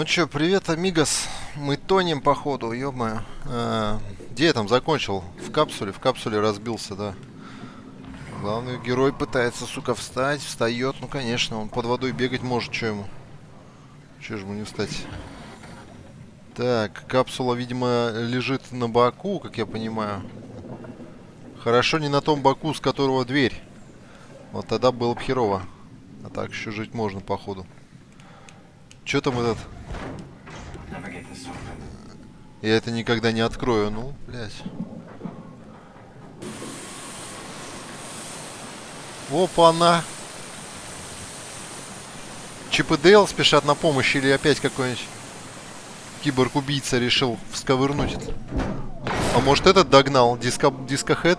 Ну чё, привет, амигос. Мы тонем, походу, ё-моё. Где я там закончил? В капсуле разбился, да. Главный герой пытается, сука, встать, встает. Ну, конечно, он под водой бегать может, чё ему? Чё же ему не встать? Так, капсула, видимо, лежит на боку, как я понимаю. Хорошо не на том боку, с которого дверь. Вот тогда было бы херово. А так еще жить можно, походу. Чё там этот? Я это никогда не открою. Ну, блядь. Опа-на! Чип и Дейл спешат на помощь, или опять какой-нибудь киборг-убийца решил всковырнуть это? А может этот догнал? Дискохэд?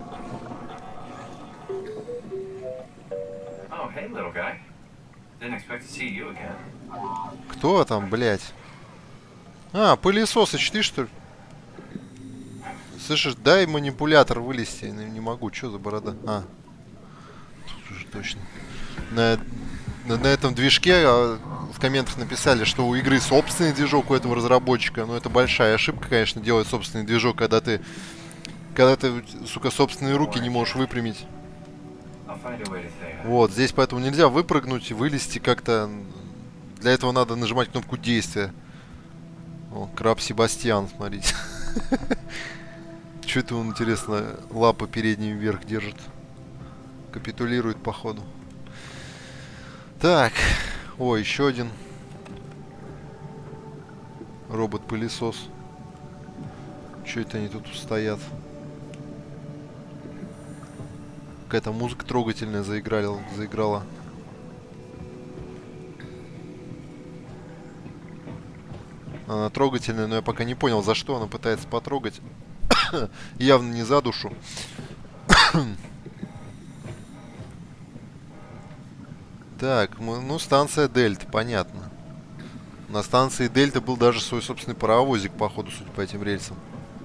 Кто там, блядь? А, пылесосыч, ты что ли? Слышишь, дай манипулятор вылезти. Не могу, что за борода? А, тут уже точно. На этом движке в комментах написали, что у игры собственный движок у этого разработчика. Но это большая ошибка, конечно, делать собственный движок, когда ты, сука, собственные руки не можешь выпрямить. Вот, здесь поэтому нельзя выпрыгнуть и вылезти как-то. Для этого надо нажимать кнопку действия. О, краб Себастьян, смотрите. Что это он, интересно, лапы передние вверх держит? Капитулирует, походу. Так. О, еще один. Робот-пылесос. Че это они тут стоят? Какая-то музыка трогательная заиграла. Она трогательная, но я пока не понял, за что она пытается потрогать. Явно не за душу. Так, ну, станция Дельта, понятно. На станции Дельта был даже свой собственный паровозик, походу, судя по этим рельсам.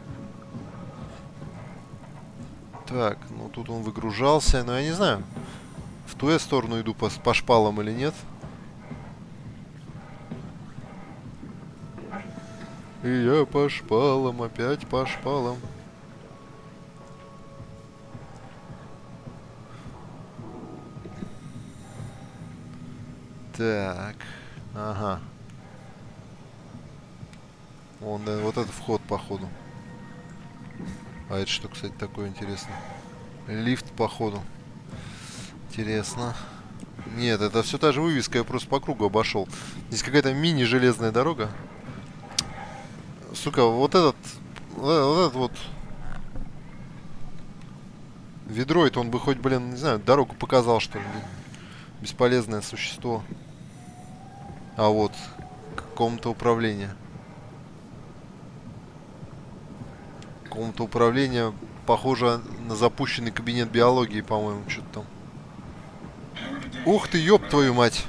Так, ну тут он выгружался, но я не знаю, в ту я сторону иду по шпалам или нет. И я по шпалам, опять по шпалам. Так, ага. Вон, да, вот это вход, походу. А это что, кстати, такое интересное? Лифт, походу. Интересно. Нет, это все та же вывеска, я просто по кругу обошел. Здесь какая-то мини-железная дорога. Сука, вот этот вот ведроид, он бы хоть, блин, не знаю, дорогу показал, что ли. Бесполезное существо. А вот, комната управления. Комната управления похоже на запущенный кабинет биологии, по-моему, что-то там. Ух ты, ёб твою мать!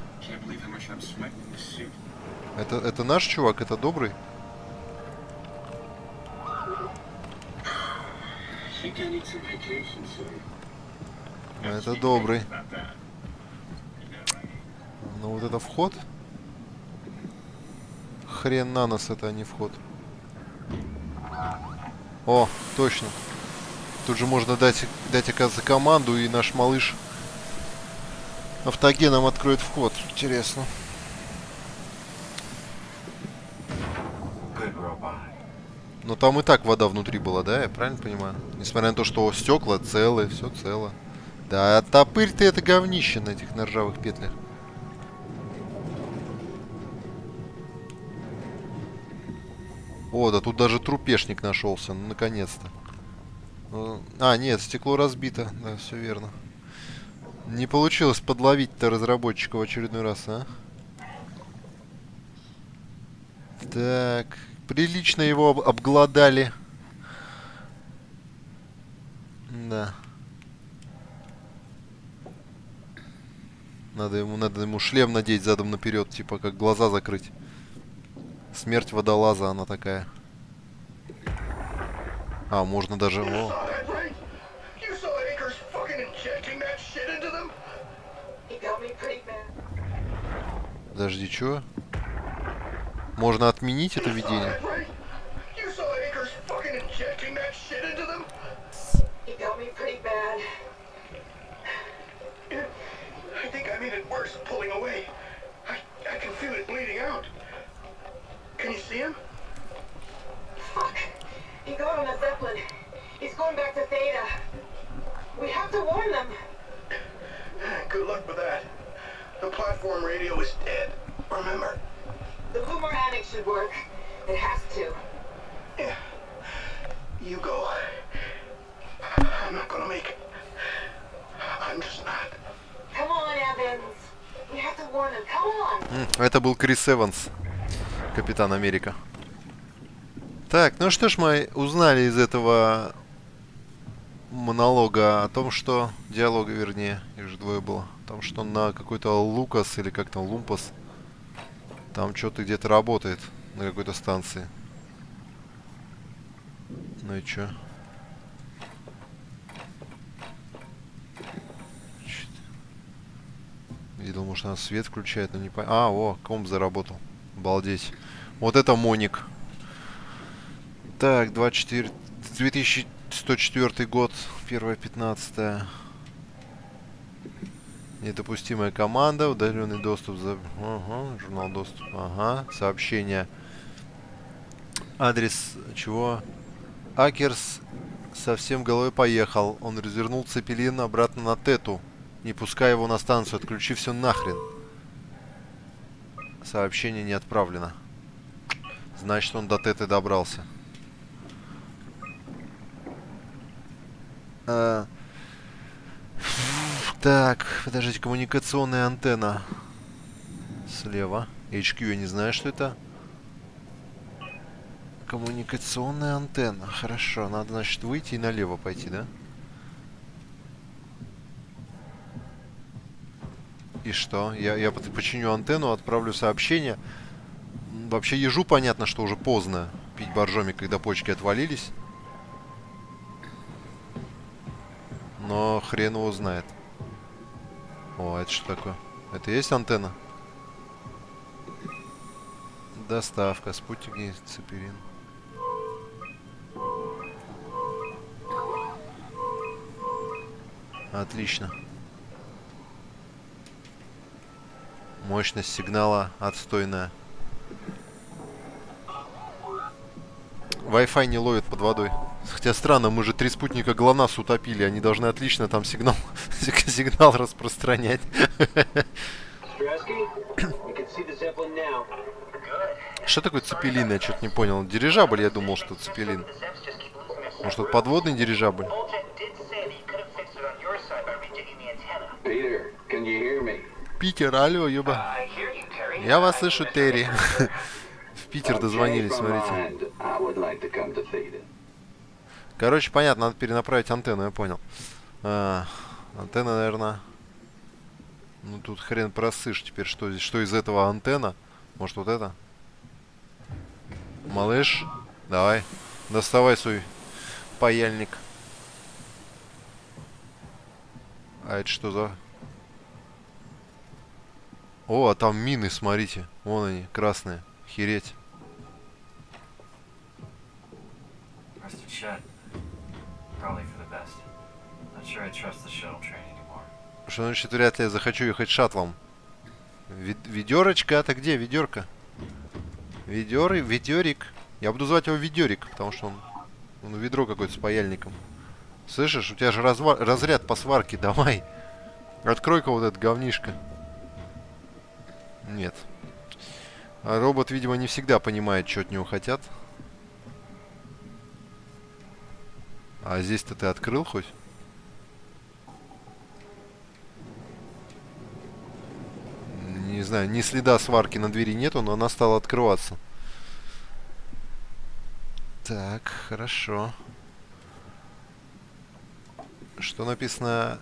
Это наш чувак, это добрый? Это добрый. Ну вот это вход? Хрен на нас, это не вход. О, точно. Тут же можно дать, оказывается, команду, и наш малыш автогеном откроет вход. Интересно. Но там и так вода внутри была, да? Я правильно понимаю? Несмотря на то, что стекла целые, все цело. Да, топырь ты это говнище на этих ржавых петлях. О, да тут даже трупешник нашелся, ну наконец-то. А, нет, стекло разбито, да, все верно. Не получилось подловить-то разработчика в очередной раз, а? Так, прилично его обглодали. Да. Надо ему шлем надеть задом наперед, типа как глаза закрыть. Смерть водолаза, она такая. А, можно даже... О. Подожди, чё? Можно отменить это видение. He got on a Zeppelin. He's going back to Theta. We have to warn them. Good luck with that. The platform radio is dead. Remember? The boomer annex should work. It has to. Yeah. You go. I'm not gonna make it. I'm just not. Come on, Evans. We have to warn them. Come on. Это был Крис Эванс, Капитан Америка. Так, ну что ж, мы узнали из этого монолога о том, что... Диалога, вернее, их же двое было. О том, что на какой-то Лукас, или как там, Лумпас, там что-то где-то работает на какой-то станции. Ну и чё? Видел, может, она свет включает, но не понятно. А, о, комп заработал. Обалдеть. Вот это Моник. Так, 2104 год, 1.15. Недопустимая команда, удаленный доступ за... Ага, журнал доступ. Ага, сообщение. Адрес чего? Акерс совсем головой поехал. Он развернул Цепелин обратно на Тету, не пуская его на станцию. Отключи все нахрен. Сообщение не отправлено. Значит, он до Теты добрался. Так, подождите, коммуникационная антенна. Слева. HQ, я не знаю, что это. Коммуникационная антенна. Хорошо, надо, значит, выйти и налево пойти, да? И что? Я починю антенну, отправлю сообщение. Вообще ежу понятно, что уже поздно пить боржоми, когда почки отвалились. Но хрен его знает. О, это что такое? Это и есть антенна? Доставка, спутник, Цепелин. Отлично. Мощность сигнала отстойная. Wi-Fi не ловит под водой. Хотя странно, мы же 3 спутника ГЛОНАСС утопили. Они должны отлично там сигнал распространять. Что такое Цепелин? Я что-то не понял. Дирижабль, я думал, что Цепелин. Может, это подводный дирижабль? Питер, алло, ёба. Я вас слышу, Терри. В Питер дозвонились, смотрите. Короче, понятно, надо перенаправить антенну, я понял. Антенна, наверное... Ну, тут хрен просышь теперь, что здесь. Что из этого антенна? Может, вот это? Малыш, давай. Доставай свой паяльник. А это что за... О, а там мины, смотрите. Вон они, красные. Хереть. Что значит, вряд ли я захочу ехать шаттлом? Ведерочка, это где ведерко? Ведерик. Я буду звать его Ведерик, потому что он ведро какое-то с паяльником. Слышишь, у тебя же разряд по сварке, давай. Открой-ка вот это говнишко. Нет. А робот, видимо, не всегда понимает, что от него хотят. А здесь-то ты открыл хоть? Не знаю, ни следа сварки на двери нету, но она стала открываться. Так, хорошо. Что написано?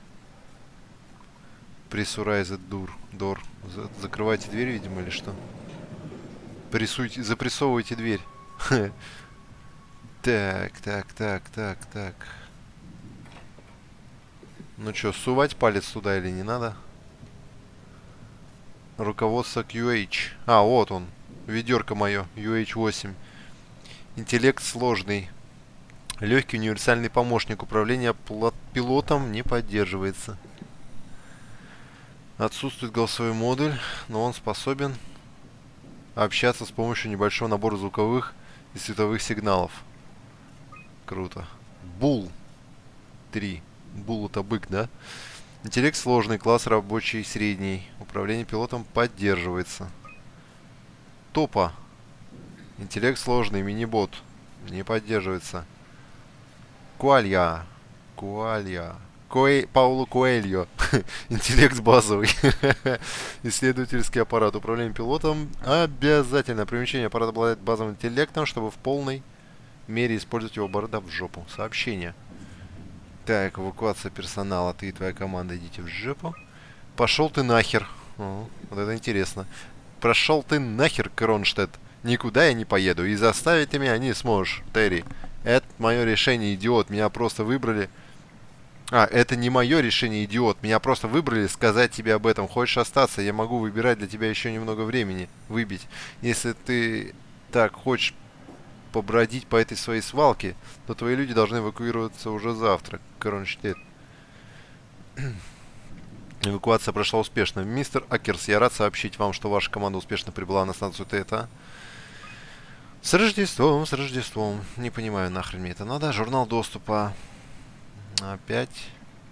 Pressurized door. Закрывайте дверь, видимо, или что? Запрессовывайте дверь. Так. Ну что, сувать палец туда или не надо? Руководство QH. А, вот он. Ведерко мое, UH-8. Интеллект сложный. Легкий универсальный помощник. Управление пилотом не поддерживается. Отсутствует голосовой модуль, но он способен общаться с помощью небольшого набора звуковых и световых сигналов. Круто. Бул 3. Бул это бык, да? Интеллект сложный, класс рабочий средний. Управление пилотом поддерживается. Топа. Интеллект сложный, мини-бот. Не поддерживается. Куалья. Пауло Коэльо. Интеллект базовый. Исследовательский аппарат. Управление пилотом обязательно. Примечание: аппарат обладает базовым интеллектом, чтобы в полной мере использовать его, борода в жопу. Сообщение. Так, эвакуация персонала. Ты и твоя команда идите в жопу. Пошел ты нахер. О, вот это интересно. Прошел ты нахер, Кронштадт. Никуда я не поеду. И заставить ты меня не сможешь, Терри. Это мое решение, идиот. Меня просто выбрали. Это не мое решение, идиот. Меня просто выбрали сказать тебе об этом. Хочешь остаться? Я могу выбирать для тебя еще немного времени. Выбить. Если ты так хочешь побродить по этой своей свалке, то твои люди должны эвакуироваться уже завтра. Кронштадт. Эвакуация прошла успешно. Мистер Акерс, я рад сообщить вам, что ваша команда успешно прибыла на станцию Тета. С Рождеством, с Рождеством. Не понимаю, нахрен мне это надо. Журнал доступа. Опять.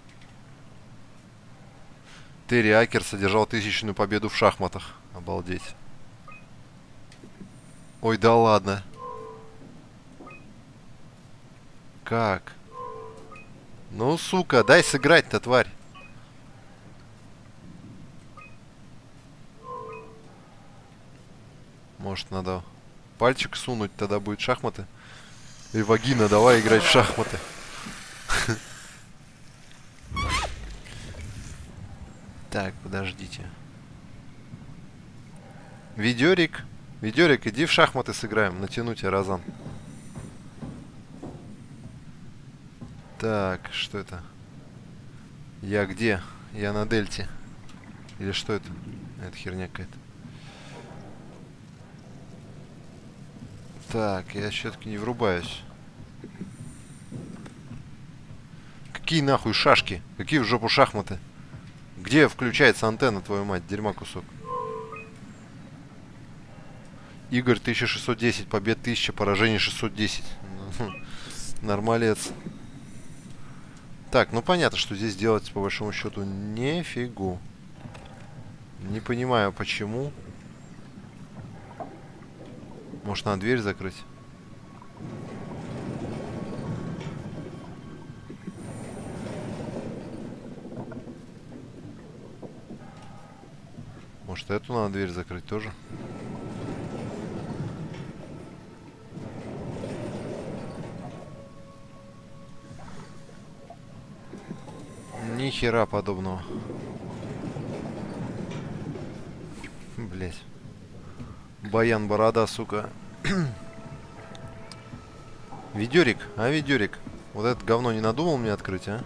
Терри Акерс одержал 1000-ю победу в шахматах. Обалдеть. Ой, да ладно. Как? Ну, сука, дай сыграть-то, тварь. Может, надо пальчик сунуть, тогда будет шахматы. И вагина, давай играть в шахматы. Так, подождите. Видерик. Видерик, иди в шахматы сыграем. Натяну тебя, Розан. Так, что это? Я где? Я на дельте. Или что это? Это херня какая-то. Так, я все-таки не врубаюсь. Какие нахуй шашки? Какие в жопу шахматы? Где включается антенна, твою мать? Дерьма кусок. Игорь 1610, побед 1000, поражений 610. Нормалец. Так, ну понятно, что здесь делать по большому счету нифигу. Не понимаю, почему. Может, надо дверь закрыть? Может, эту надо дверь закрыть тоже? Ни хера подобного. Блять. Баян борода, сука. Видерик, видерик. Вот это говно не надумал мне открыть, а?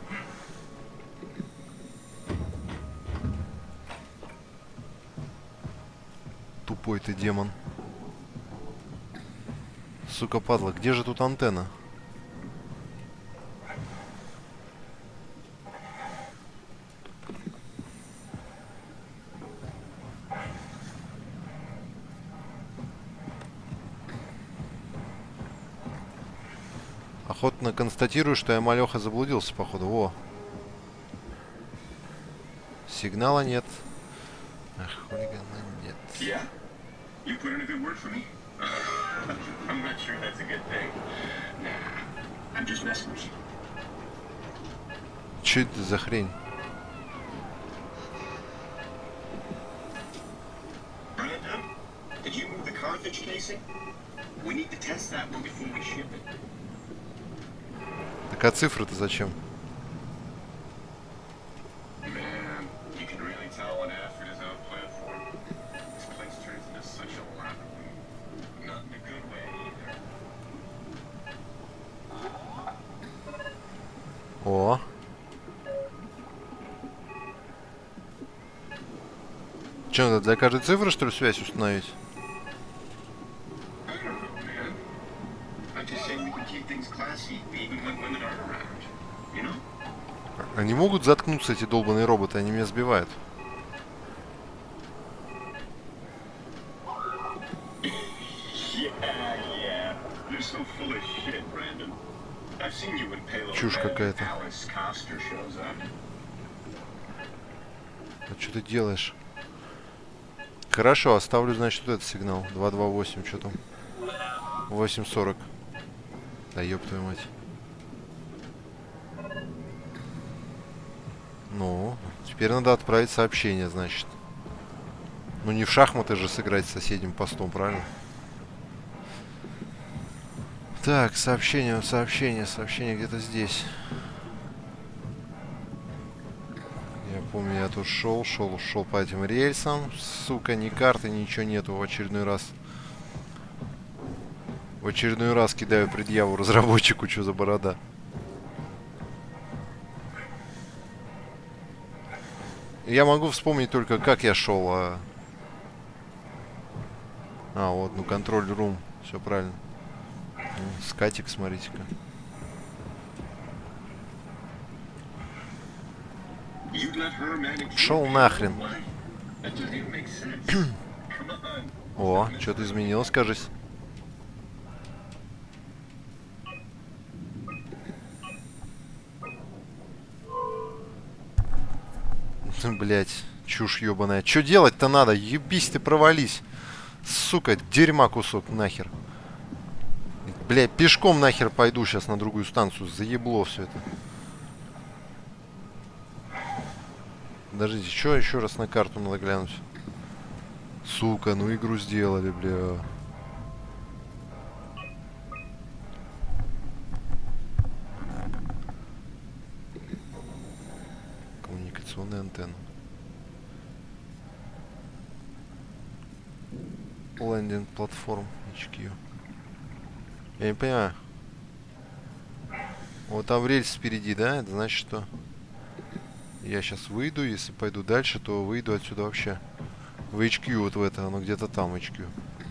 Тупой ты демон. Сука, падла, где же тут антенна? Охотно констатирую, что я, малеха, заблудился, походу. Во. Сигнала нет. Ах, хулигана нет. Че это за хрень? Так, а цифры-то зачем? О. Че, надо для каждой цифры, что ли, связь установить? Они могут заткнуться, эти долбаные роботы, они меня сбивают. Чушь какая-то. А что ты делаешь? Хорошо, оставлю, значит, вот этот сигнал. 228, что там? 840. Да ёб твою мать. Ну, теперь надо отправить сообщение, значит. Ну не в шахматы же сыграть с соседним постом, правильно? Так, сообщение где-то здесь. Я помню, я тут шел по этим рельсам. Сука, ни карты, ничего нету в очередной раз. В очередной раз кидаю предъяву разработчику, что за борода. Я могу вспомнить только, как я шел. Вот, ну, контроль-рум. Все правильно. Скатик, смотрите-ка. Шел нахрен. О, что-то изменилось, кажется. Блять, чушь ебаная. Что делать-то надо? Ебись ты, провались. Сука, дерьма кусок, нахер. Блять, пешком нахер пойду сейчас на другую станцию. Заебло все это. Подождите, что еще раз на карту надо глянуть? Сука, ну игру сделали, бля. Коммуникационная антенна. Лендинг платформ HQ. Я не понимаю. Вот там рельс впереди, да? Это значит, что я сейчас выйду. Если пойду дальше, то выйду отсюда вообще. В HQ вот в это. Оно где-то там HQ.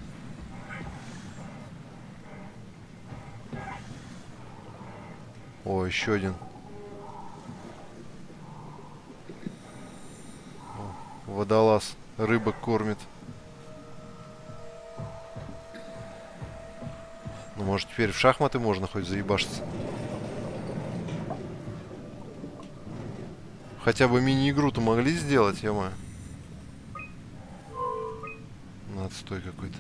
О, еще один. О, водолаз. Рыбок кормит. Ну, может, теперь в шахматы можно хоть заебашиться. Хотя бы мини-игру-то могли сделать, ё-моё. Ну, отстой какой-то.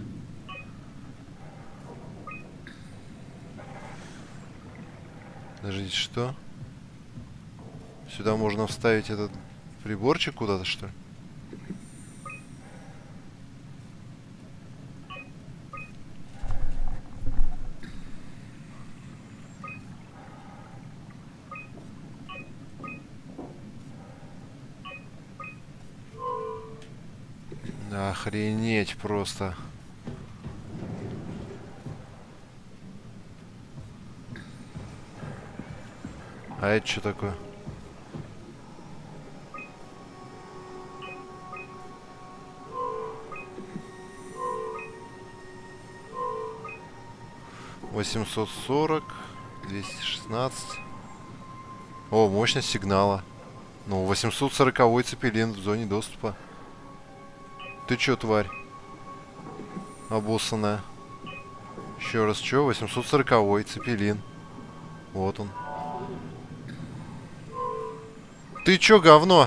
Подождите, что? Сюда можно вставить этот приборчик куда-то, что ли? Охренеть просто. А это что такое? $840, 216. О, мощность сигнала. Ну, 840-й цепелин в зоне доступа. Ты чё, тварь? Обоссанная. Еще раз, чё? 840-й цепелин. Вот он. Ты чё, говно?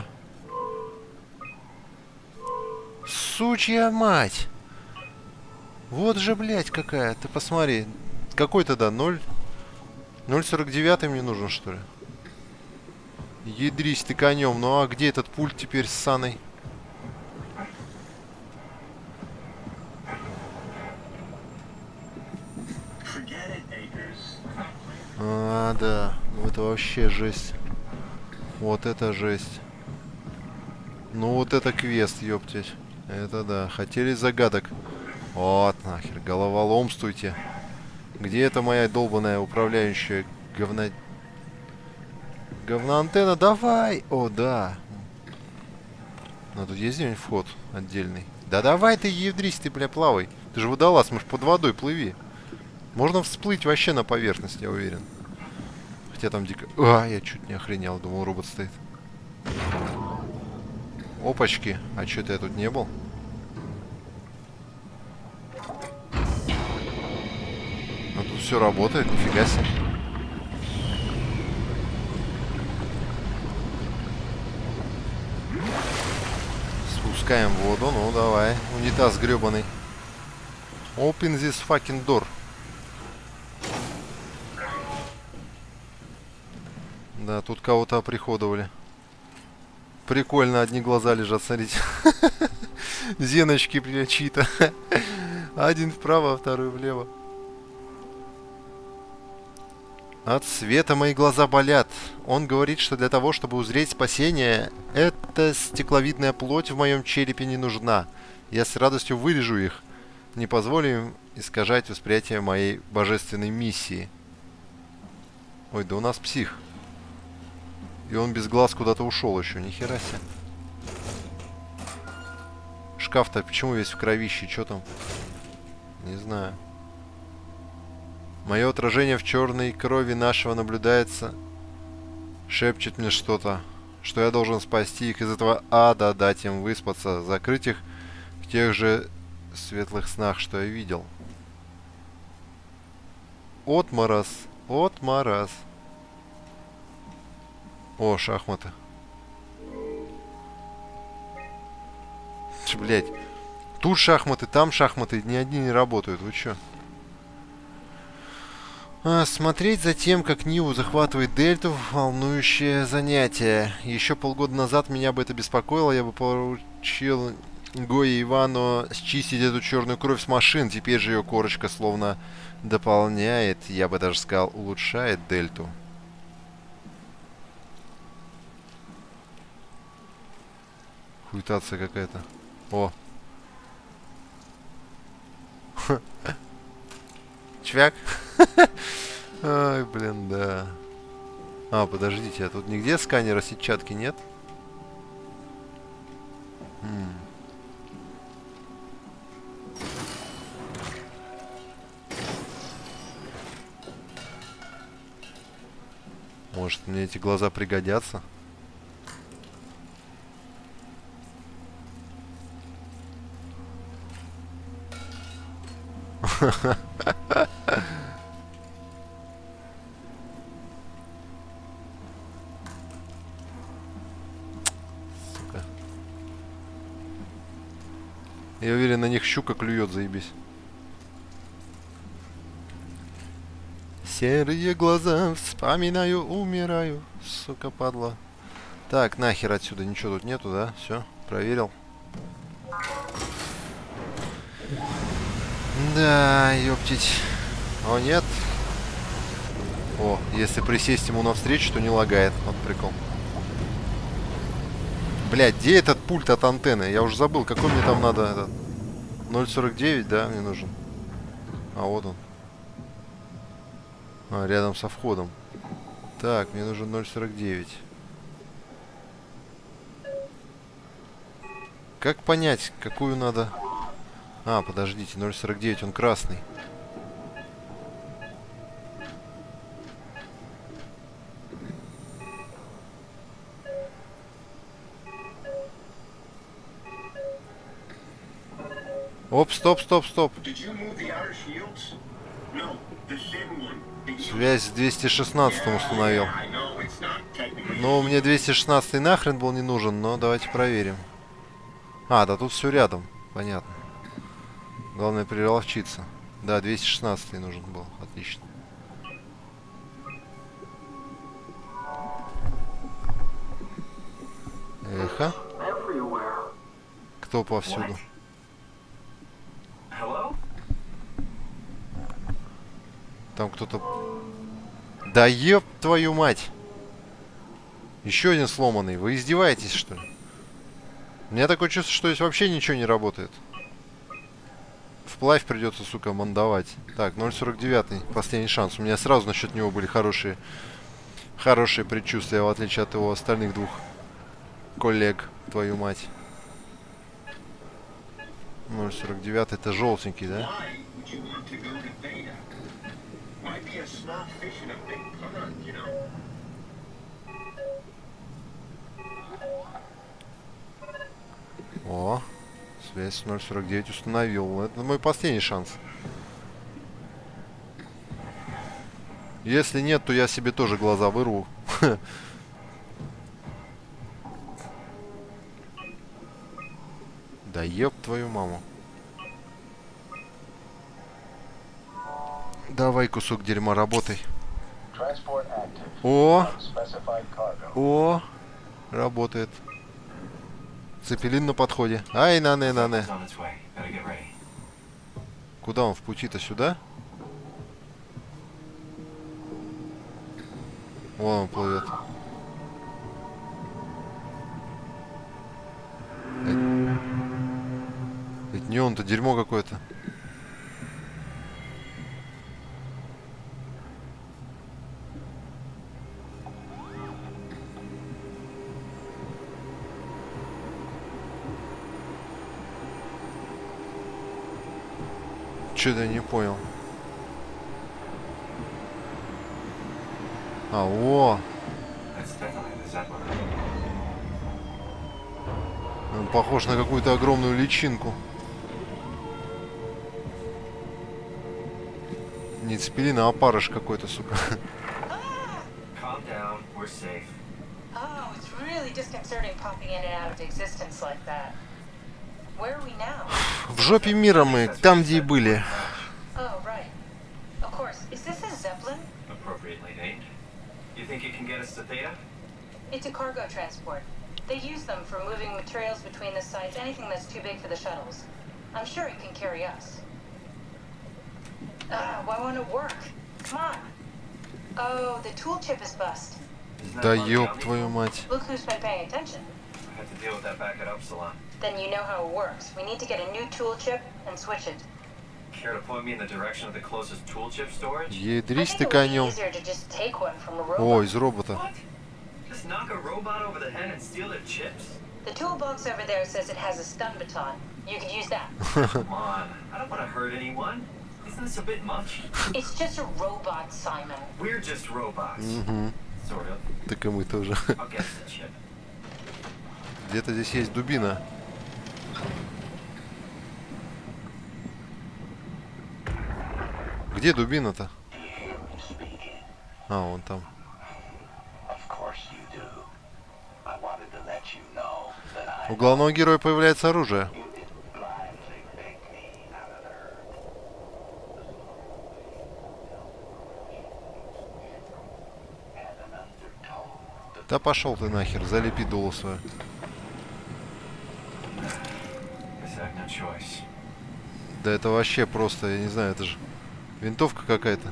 Сучья мать! Вот же, блядь, какая. Ты посмотри. Какой-то, да, 0.49 мне нужен, что ли? Ядрись ты конем. Ну а где этот пульт теперь ссаный? А, да. Ну это вообще жесть. Вот это жесть. Ну вот это квест, ёптать. Это да. Хотели загадок. Вот нахер. Головоломствуйте. Где это моя долбаная управляющая говноантенна? Давай! О, да. Ну тут есть где-нибудь вход отдельный? Да давай ты, ядрись, ты, бля, плавай. Ты же водолаз, может под водой плыви. Можно всплыть вообще на поверхность, я уверен. Хотя там дико... А, я чуть не охренел, думал, робот стоит. Опачки. А что-то я тут не был? Ну тут все работает, нифига себе. Спускаем воду, ну давай. Унитаз гребаный. Open this fucking door. Да, тут кого-то оприходовали. Прикольно, одни глаза лежат, смотрите. Зеночки, бля, чьи-то. Один вправо, а второй влево. От света мои глаза болят. Он говорит, что для того, чтобы узреть спасение, эта стекловидная плоть в моем черепе не нужна. Я с радостью вырежу их. Не позволю им искажать восприятие моей божественной миссии. Ой, да у нас псих. И он без глаз куда-то ушел еще, нихера себе. Шкаф-то почему весь в кровище, что там? Не знаю. Мое отражение в черной крови нашего наблюдается. Шепчет мне что-то. Что я должен спасти их из этого ада, дать им выспаться, закрыть их в тех же светлых снах, что я видел. Отморозь. Отморозь. О, шахматы. Блять. Тут шахматы, там шахматы. Ни одни не работают. Вы чё? Смотреть за тем, как Ниу захватывает Дельту, волнующее занятие. Еще полгода назад меня бы это беспокоило. Я бы поручил Гое и Ивану счистить эту черную кровь с машин. Теперь же ее корочка словно дополняет, я бы даже сказал, улучшает Дельту. Хуйтация какая-то. О. Чвяк. Ай, блин, да. А, подождите, а тут нигде сканера сетчатки нет? Может, мне эти глаза пригодятся? Сука. Я уверен, на них щука клюет, заебись. Серые глаза, вспоминаю, умираю. Сука, падла. Так, нахер отсюда, ничего тут нету, да? Все, проверил. Да, ёптить. О, нет. О, если присесть ему навстречу, то не лагает. Вот прикол. Блядь, где этот пульт от антенны? Я уже забыл, какой мне там надо этот... 0.49, да, мне нужен. А вот он. А, рядом со входом. Так, мне нужен 0.49. Как понять, какую надо... А, подождите, 0.49, он красный. Оп, стоп, стоп, стоп. Связь с 216 установил. Ну, мне 216 нахрен был не нужен, но давайте проверим. А, да тут все рядом, понятно. Главное приловчиться. Да, 216 нужен был, отлично. Эхо. Кто повсюду? Там кто-то... Да еб твою мать! Еще один сломанный. Вы издеваетесь, что ли? У меня такое чувство, что здесь вообще ничего не работает. Вплавь придется, сука, мандовать. Так, 0.49. Последний шанс. У меня сразу насчет него были хорошие предчувствия, в отличие от его остальных двух коллег. Твою мать. 0.49. Это желтенький, да? Might be a smart fish in a big pond, you know. О, связь 049 установил. Это мой последний шанс. Если нет, то я себе тоже глаза вырву. Да ёб твою маму. Давай, кусок дерьма, работай. О! О! Работает. Цепелин на подходе. Ай, на-не. Куда он в пути-то? Сюда? Вон он плывет. Ведь не он-то, дерьмо какое-то. Что-то я не понял. А, о! Он похож на какую-то огромную личинку. Не цепелин, а опарыш какой-то, сука. В жопе мира мы, там, где и были. It's a cargo transport. They use them for moving materials between the sites, anything that's too big for the shuttles. I'm sure it can carry us. Why won't it work? Come on. Oh, the tool chip is bust. Да ёб твою мать. Look who's been paying attention. I have to deal with that back at Upsilon. Then you know how it works. We need to get a new tool chip and switch it. Care to point me in the direction of the closest tool chip storage? Едрись ты конем. О, из робота. What? Just knock a robot over the head and steal their chips? The toolbox over there says it has a stun baton. You could use that. Come on, I don't want to hurt anyone. Isn't this a bit much? It's just a robot, Simon. We're just robots. Sort of. Так и мы тоже. I'll get the chip. Где-то здесь есть дубина. Где дубина-то? А, вон там. У главного героя появляется оружие. Да пошел ты нахер, залепи дуло свое. Да это вообще просто, я не знаю, это же винтовка какая-то.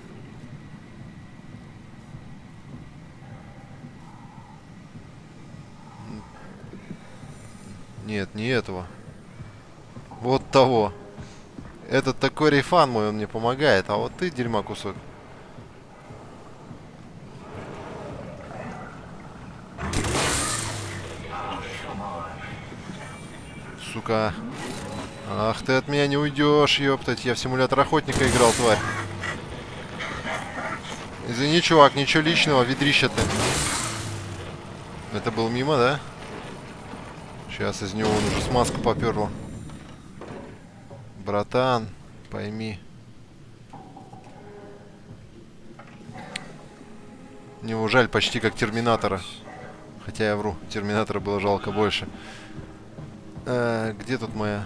Нет, не этого. Вот того. Этот такой рейфан мой, он мне помогает, а вот ты дерьма кусок. Сука. Ах, ты от меня не уйдешь, ёптать. Я в симулятор охотника играл, тварь. Извини, чувак, ничего личного, ведрища ты. Это был мимо, да? Сейчас из него он уже смазку поперло. Братан, пойми. Него жаль почти как Терминатора. Хотя я вру, Терминатора было жалко больше. Где тут моя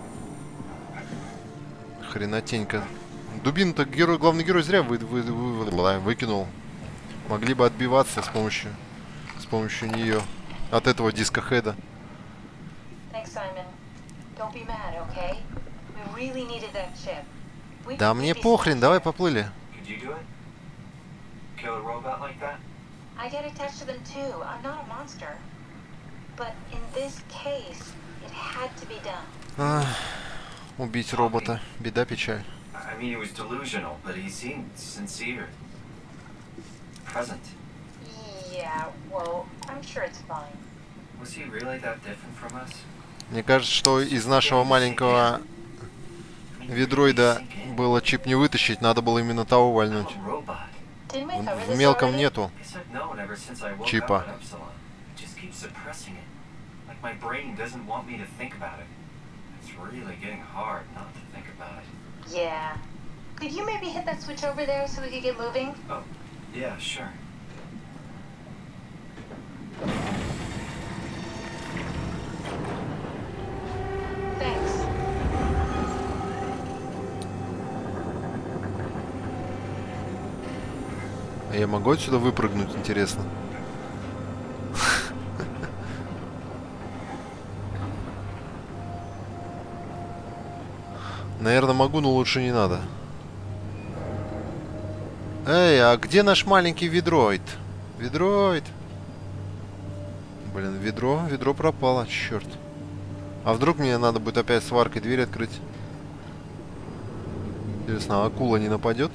хренотенька? Дубину-то герой, главный герой зря выкинул. Могли бы отбиваться с помощью нее. От этого диска-хеда. Да мне похрен, давай поплыли. Убить робота. Беда, печаль. Мне кажется, что из нашего маленького ведроида было чип не вытащить, надо было именно того вальнуть. Didn't we cover В this мелком already? нету Guess I've known ever since I woke чипа. up at Epsilon. It just keeps suppressing it. Like my brain doesn't want me to think about it. It's really getting hard not to think about it. Yeah. Could you maybe hit that switch over there so we could get moving? Oh, yeah, sure. Thanks. А я могу отсюда выпрыгнуть, интересно? Наверное, могу, но лучше не надо. Эй, а где наш маленький ведроид? Ведроид. Блин, ведро пропало, черт. А вдруг мне надо будет опять сваркой дверь открыть? Интересно, а акула не нападет?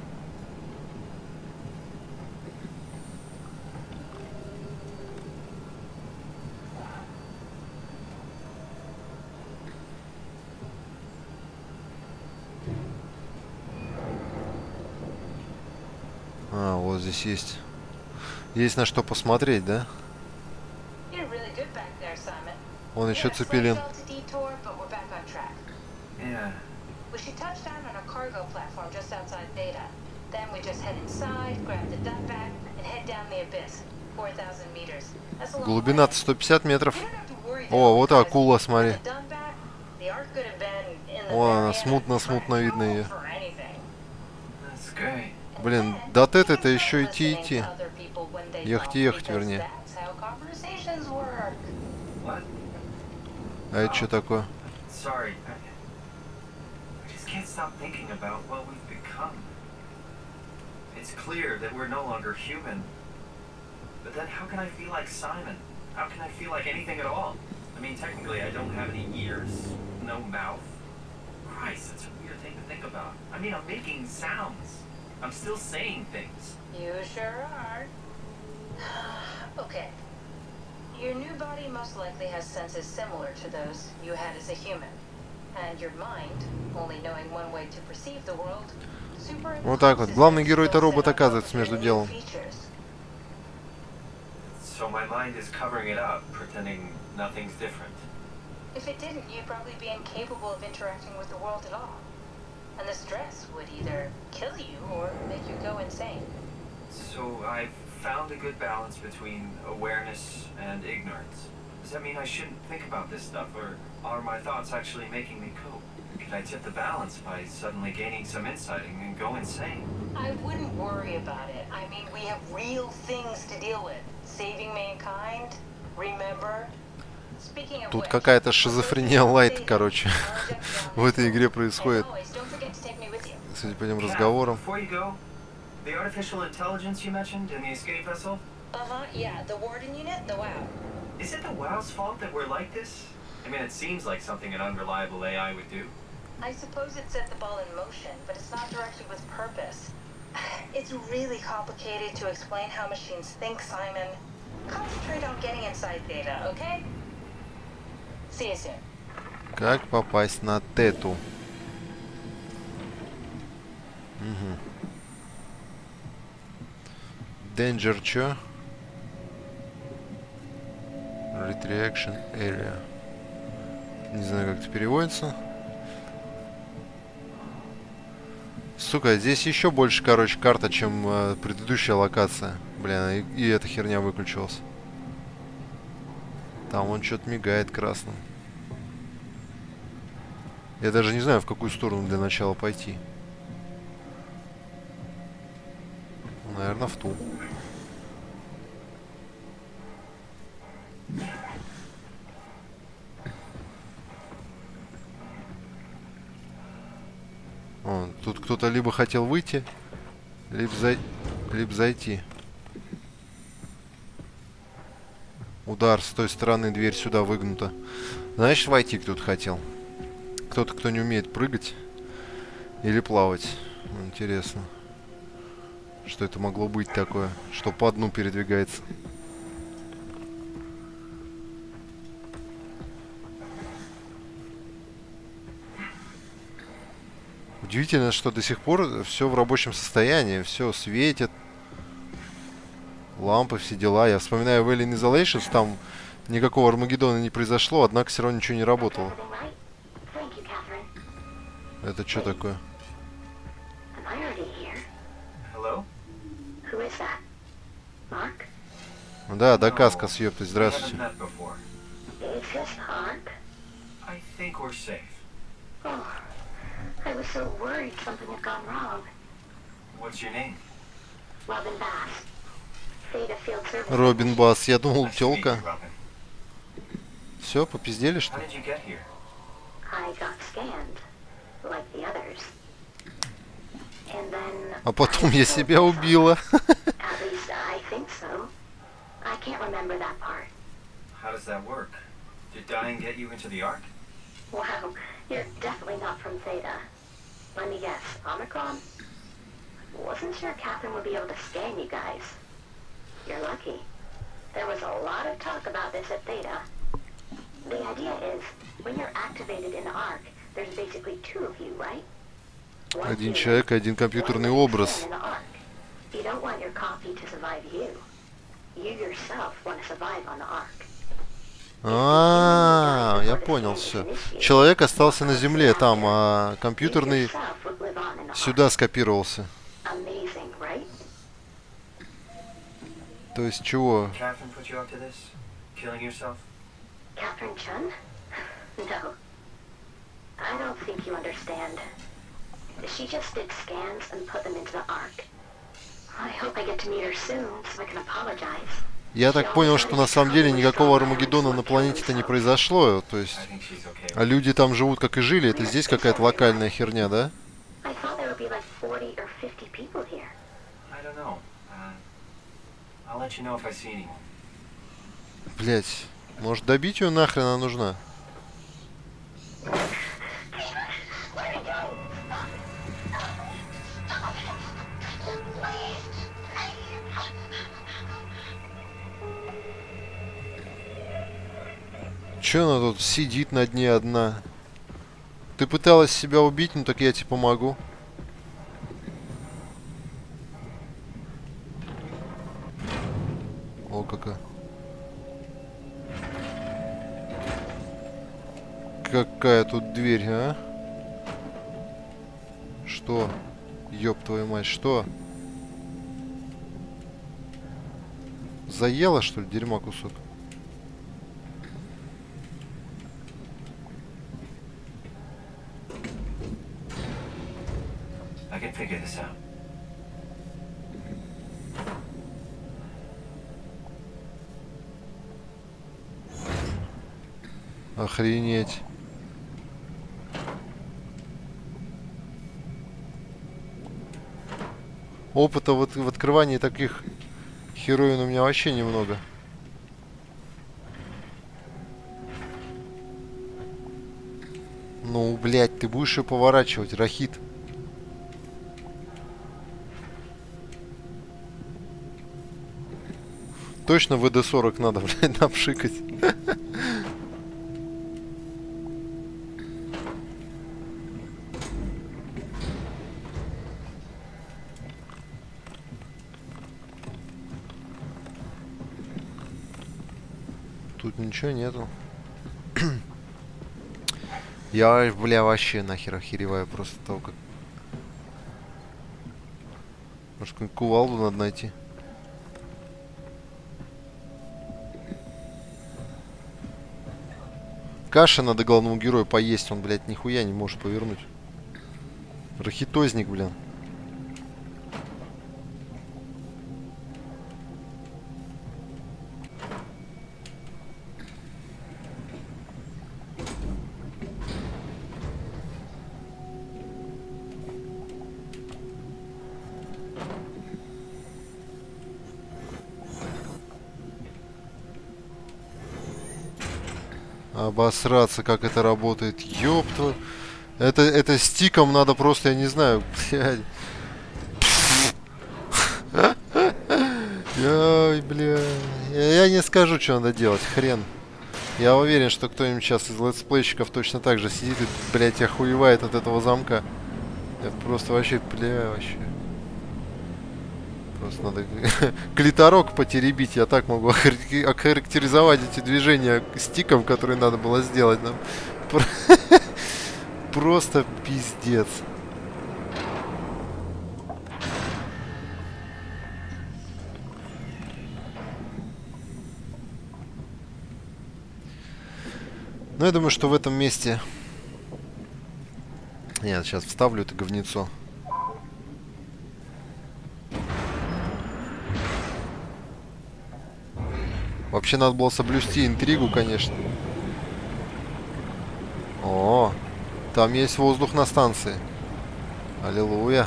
А, вот здесь есть. Есть на что посмотреть, да? You're really good back there, Simon. Вон еще Yeah, цепелин. slight felt a detour, but we're back on track. Yeah. We should touch down on a cargo platform just outside Beta. Then we just head inside, grab the dump bag, and head down the abyss. 4,000 meters. That's a long Глубина-то way. 150 метров. You don't have to worry, О, though, вот because акула, смотри. the dump bag, the Ark could have been in the Вон она, very end смутно of the видно track. ее. For anything. That's great. And Блин, then до we Тет-то can еще start идти. listening to other people when they Ехать, talk, ехать, because вернее. that's how conversations work. What? А это что такое? Sorry. I just can't stop thinking about what we've become. It's clear that we're no longer human. But then how can I feel like Simon? How can I feel like anything at all? I mean, technically I don't have any ears, no mouth. Christ, that's a weird thing to think about. I mean, I'm making sounds. I'm still saying things. You sure are. Okay. Your new body most likely has senses similar to those you had as a human. And your mind, only knowing one way to perceive the world, Вот так вот. Главный superimposes герой-то those робот, set up оказывается, with между your new делом. features. So my mind is covering it up, pretending nothing's different. If it didn't, you'd probably be incapable of interacting with the world at all. And the stress would either kill you or make you go insane. So I've found a good balance between awareness and ignorance. Does that mean I shouldn't think about this stuff, or are my thoughts actually making me cope? Could I tip the balance by suddenly gaining some insight and go insane? I wouldn't worry about it. I mean, we have real things to deal with. Saving mankind, remember? Speaking of Тут which, какая-то шизофрения лайт, короче, в этой игре происходит. as always, don't forget to take me with you. Судя по этим Kat, разговорам. before you go, the artificial intelligence you mentioned in the escape vessel, Yeah, the warden unit, the WOW. is it the WoW's fault that we're like this? I mean, it seems like something an unreliable AI would do. I suppose it set the ball in motion, but it's not directed with purpose. It's really complicated to explain how machines think, Simon. Concentrate on getting inside data, okay? See you soon. Как попасть на Тету? Угу. Danger чё? Retraction area. Не знаю, как это переводится. Сука, здесь еще больше, короче, карта, чем предыдущая локация. Блин, и эта херня выключилась. Там он что-то мигает красным. Я даже не знаю, в какую сторону для начала пойти. Наверное, в ту. О, тут кто-то либо хотел выйти, либо зайти. Удар с той стороны, дверь сюда выгнута. Значит, войти кто-то хотел. Кто-то, кто не умеет прыгать или плавать. Интересно, что это могло быть такое, что по дну передвигается. Удивительно, что до сих пор все в рабочем состоянии. Все светит. Лампы, все дела. Я вспоминаю в Alien Isolations, там никакого Армагеддона не произошло, однако все равно ничего не работало. Это что такое? Да, доказка с ёптой, здравствуйте. Робин Басс, я думал, тёлка. Все, попиздели, что ли? А потом я себя убила. How does that work? Did dying get you into the Ark? Wow, you're definitely not from Theta. Let me guess, Omicron? Wasn't sure Catherine would be able to scan you guys. You're lucky. There was a lot of talk about this at Theta. The idea is, when you're activated in the Ark, there's basically two of you, right? Один человек, один компьютерный образ. You don't want your copy to survive you. You yourself want to survive on the Ark. Я понял все. Человек остался на Земле там, а компьютерный сюда скопировался. То есть чего? Catherine Chun? No. I don't think you understand. She just did scans and put them into the Ark. I hope I get to meet her soon so I can apologize. Я так понял, что на самом деле никакого Армагеддона на планете-то не произошло, то есть, а люди там живут как и жили, это здесь какая-то локальная херня, да? Блять, может добить ее нахрен она нужна? Че она тут сидит на дне одна? Ты пыталась себя убить, ну так я тебе помогу. О, какая. Какая тут дверь, а? Что? Ёб твою мать, что? Заела, что ли, дерьма кусок? Охренеть. Опыта вот в открывании таких хероин у меня вообще немного. Ну, блядь, ты будешь ее поворачивать, Рахит. Точно ВД-40 надо, блядь, напшикать. Тут ничего нету. Я, бля, вообще нахер охереваю просто того, как... Может, какую-нибудь кувалду надо найти. Каши надо главному герою поесть, он, блядь, нихуя не может повернуть. Рахитозник, блин. Обосраться, как это работает. Ёпта. Это стиком надо просто, я не знаю, блядь. Ой, бля. Я не скажу, что надо делать. Хрен. Я уверен, что кто-нибудь сейчас из летсплейщиков точно так же сидит и, блядь, охуевает от этого замка. Это просто вообще пля вообще. Просто надо клиторок потеребить. Я так могу охарактеризовать эти движения стиком, которые надо было сделать нам. Просто пиздец. Ну, я думаю, что в этом месте... Нет, сейчас вставлю это говнецо. Вообще надо было соблюсти интригу, конечно. О, там есть воздух на станции. Аллилуйя.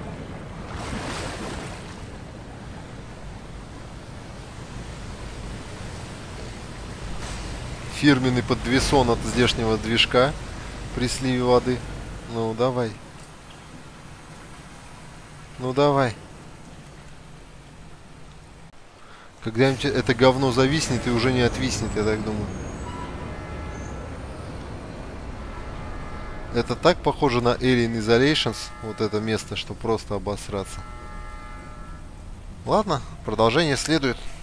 Фирменный подвесон от здешнего движка при сливе воды. Ну, давай. Ну, давай. Когда-нибудь это говно зависнет и уже не отвиснет, я так думаю. Это так похоже на Alien Isolations, вот это место, что просто обосраться. Ладно, продолжение следует.